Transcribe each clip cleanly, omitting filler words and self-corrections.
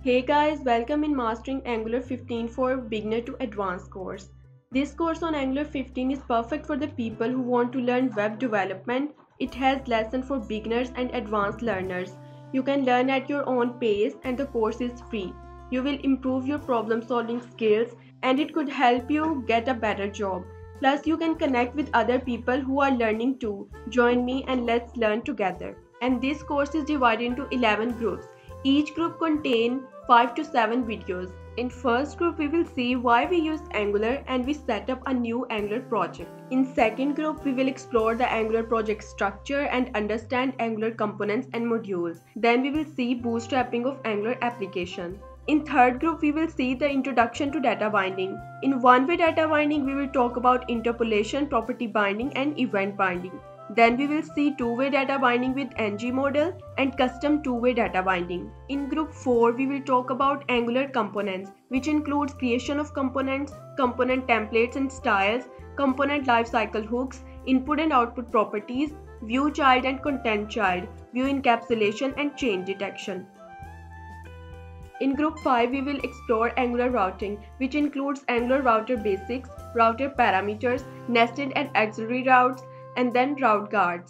Hey guys, welcome in Mastering Angular 15 for Beginner to Advanced course. This course on Angular 15 is perfect for the people who want to learn web development. It has lessons for beginners and advanced learners. You can learn at your own pace and the course is free. You will improve your problem solving skills and it could help you get a better job. Plus you can connect with other people who are learning too. Join me and let's learn together. And this course is divided into 11 groups. Each group contains 5 to 7 videos. In first group we will see why we use Angular and we set up a new Angular project. In second group we will explore the Angular project structure and understand Angular components and modules. Then we will see bootstrapping of Angular application. In third group we will see the introduction to data binding. In one-way data binding we will talk about interpolation, property binding and event binding. Then we will see two-way data binding with ng model and custom two-way data binding. In group 4 we will talk about Angular components, which includes creation of components, component templates and styles, component lifecycle hooks, input and output properties, view child and content child, view encapsulation and change detection. In group 5 we will explore Angular routing, which includes Angular router basics, router parameters, nested and auxiliary routes, and then route guards.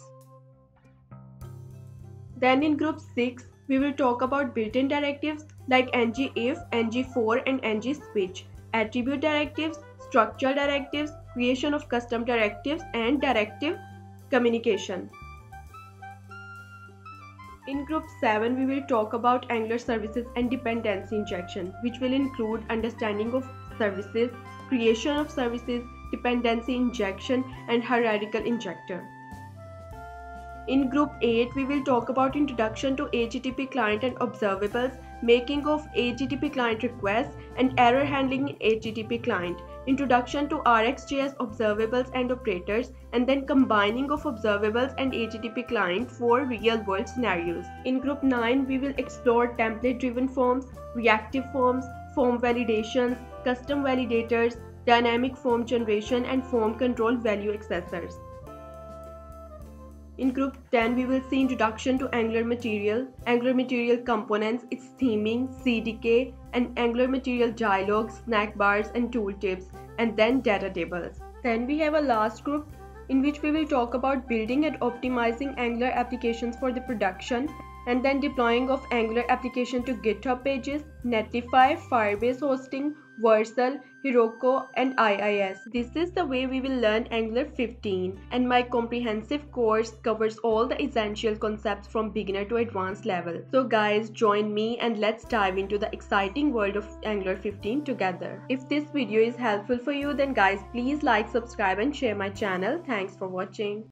Then in group 6 we will talk about built-in directives like ngIf, ngFor and ngSwitch, attribute directives, structure directives, creation of custom directives and directive communication. In group 7 we will talk about Angular services and dependency injection, which will include understanding of services, creation of services, dependency injection and hierarchical injector. In group 8 we will talk about introduction to HTTP client and observables, making of HTTP client requests and error handling in HTTP client, introduction to RxJS observables and operators, and then combining of observables and HTTP client for real world scenarios. In group 9 we will explore template driven forms, reactive forms, form validations, custom validators, dynamic form generation and form control value accessors. In group 10 we will see introduction to Angular Material components, its theming, CDK and Angular Material dialogues, snack bars and tooltips, and then data tables. Then we have a last group in which we will talk about building and optimizing Angular applications for the production, and then deploying of Angular application to GitHub pages, Netlify, Firebase hosting, Vercel, Heroku and IIS. This is the way we will learn Angular 15, and my comprehensive course covers all the essential concepts from beginner to advanced level. So guys, join me and let's dive into the exciting world of Angular 15 together. If this video is helpful for you, then guys please like, subscribe and share my channel. Thanks for watching.